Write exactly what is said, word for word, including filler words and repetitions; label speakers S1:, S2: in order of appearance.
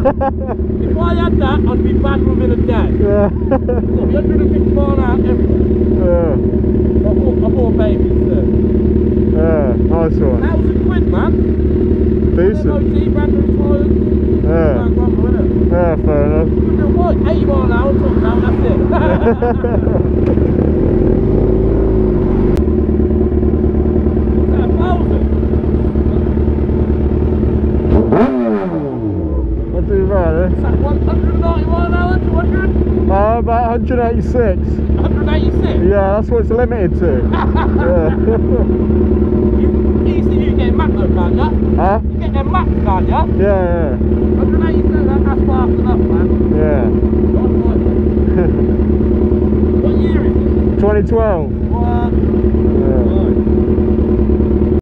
S1: If I had that, I'd be bad within a day.
S2: Yeah.
S1: one hundred fifty mile an hour everything.
S2: Yeah.
S1: I bought, I bought babies too.
S2: Yeah, nice one.
S1: Thousand quid, man.
S2: Decent.
S1: M O T, brand new tyres.
S2: Yeah. Yeah, fair enough.
S1: You do what? eighty mile an hour, top down, that's it.
S2: Not too bad, eh?
S1: Is that one hundred ninety mile an hour, two hundred?
S2: Uh, about one hundred eighty-six.
S1: one hundred eighty-six?
S2: Yeah, that's what it's limited to. Yeah.
S1: You, easy you get mapped though, can't you?
S2: Huh?
S1: You get them mapped, can't you?
S2: Yeah, yeah.
S1: one hundred eighty-six, that, that's fast enough, man.
S2: Yeah.
S1: What year is it?
S2: twenty twelve.
S1: What?